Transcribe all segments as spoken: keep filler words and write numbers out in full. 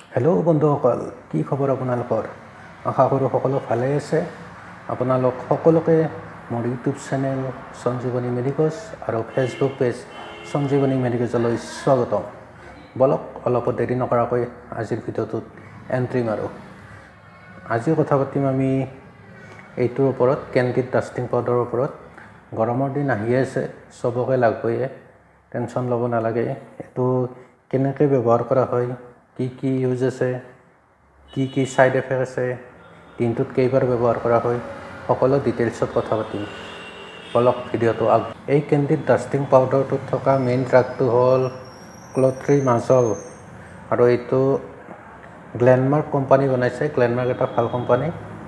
Hello' বন্ধুসকল, কি খবৰ আপোনালোকৰ? আশা কৰোঁ সকলো ভালে আছে। আপোনালোক সকলোকে মোৰ ইউটিউব চেনেল সঞ্জীৱনী মেডিকছ আৰু ফেচবুক পেজ সঞ্জীৱনী মেডিকছলৈ স্বাগতম। বলক অলপ দেৰি নকৰাকৈ আজিৰ ভিডিঅ'টোত এণ্ট্ৰি মাৰোঁ। আজি কথা পাতিম আমি এইটোৰ ওপৰত, কেণ্ডিড ডাষ্টিং পাউডাৰৰ ওপৰত। গৰমৰ দিন আহি আছে, চবকে লাগবয়ে, টেনশ্যন ল'ব নালাগে। এইটো কেনেকৈ ব্যৱহাৰ কৰা হয়, কি কি ইউজ আছে, কি কি ছাইড এফেক্ট আছে, দিনটোত কেইবাৰ ব্যৱহাৰ কৰা হয়, সকলো ডিটেইলছত কথা পাতিম। বলক ভিডিঅ'টো আগ এই কেণ্ডিড ডাষ্টিং পাউডাৰটোত থকা মেইন ড্ৰাগটো হ'ল ক্লট্ৰিমাজল, আৰু এইটো গ্লেনমাৰ্ক কোম্পানী বনাইছে। গ্লেনমাৰ্ক এটা ভাল কোম্পানী।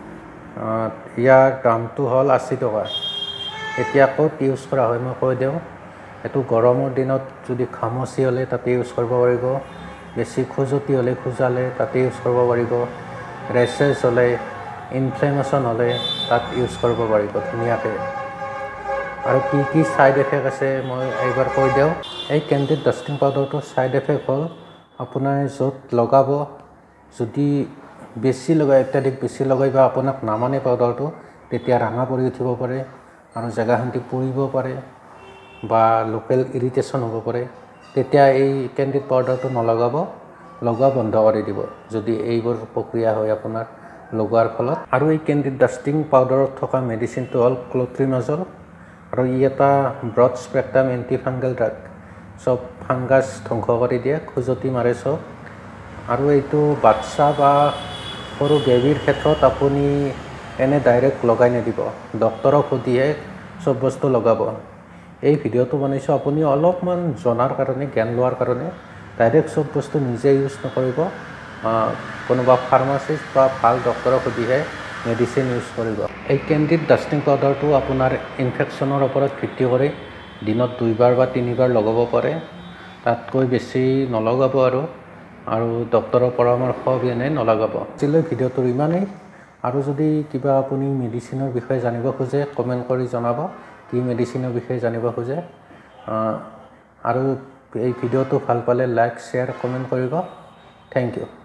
ইয়াৰ দামটো হ'ল আশী টকা। এতিয়া ক'ত ইউজ কৰা হয় মই কৈ দিওঁ। এইটো গৰমৰ দিনত যদি ঘামচি হ'লে তাতে ইউজ কৰিব পাৰিব, বেছি খজুৱতি হ'লে খোজালে তাতে ইউজ কৰিব পাৰিব, ৰেচেছ হ'লে, ইনফ্লেমেশ্যন হ'লে তাত ইউজ কৰিব পাৰিব ধুনীয়াকৈ। আৰু কি কি ছাইড এফেক্ট আছে মই এইবাৰ কৈ দিওঁ। এই কেণ্ডিড ডাষ্টিং পাউডাৰটোৰ ছাইড এফেক্ট হ'ল আপোনাৰ য'ত লগাব, যদি বেছি লগাই অত্যাধিক বেছি লগাই বা আপোনাক নামানে পাউডাৰটো, তেতিয়া ৰঙা পৰি উঠিব পাৰে আৰু জেগাখিনি পুৰিব পাৰে বা লোকেল ইৰিটেশ্যন হ'ব পাৰে। তেতিয়া এই কেণ্ডিড পাউডাৰটো নলগাব, লগোৱা বন্ধ কৰি দিব যদি এইবোৰ প্ৰক্ৰিয়া হয় আপোনাৰ লগোৱাৰ ফলত। আৰু এই কেণ্ডিড ডাষ্টিং পাউডাৰত থকা মেডিচিনটো হ'ল ক্লট্ৰিমাজল, আৰু ই এটা broad spectrum anti fungal drug. চব ফাংগাছ ধ্বংস কৰি দিয়ে, খুজতি মাৰে চব। আৰু এইটো বাচ্চা বা সৰু বেবীৰ ক্ষেত্ৰত আপুনি এনে ডাইৰেক্ট লগাই নিদিব, ডক্তৰক সুধিহে চব বস্তু লগাব। এই ভিডিঅ'টো বনাইছোঁ আপুনি অলপমান জনাৰ কাৰণে, জ্ঞান লোৱাৰ কাৰণে। ডাইৰেক্ট চব বস্তু নিজে ইউজ নকৰিব, কোনোবা ফাৰ্মাচিষ্ট বা ভাল ডক্তৰক সুধিহে মেডিচিন ইউজ কৰিব। এই কেণ্ডিড ডাষ্টিং পাউডাৰটো আপোনাৰ ইনফেকশ্যনৰ ওপৰত ভিত্তি কৰি দিনত দুইবাৰ বা তিনিবাৰ লগাব পাৰে, তাতকৈ বেছি নলগাব। আৰু আৰু ডক্তৰৰ পৰামৰ্শ বিনে নলগাব। আজিলৈ ভিডিঅ'টোৰ ইমানেই। আৰু যদি কিবা আপুনি মেডিচিনৰ বিষয়ে জানিব খোজে কমেণ্ট কৰি জনাব, কি মেডিচিনৰ বিষয়ে জানিব খোজে। আৰু এই ভিডিঅ'টো ভাল পালে লাইক, শ্বেয়াৰ, কমেণ্ট কৰিব। Thank U.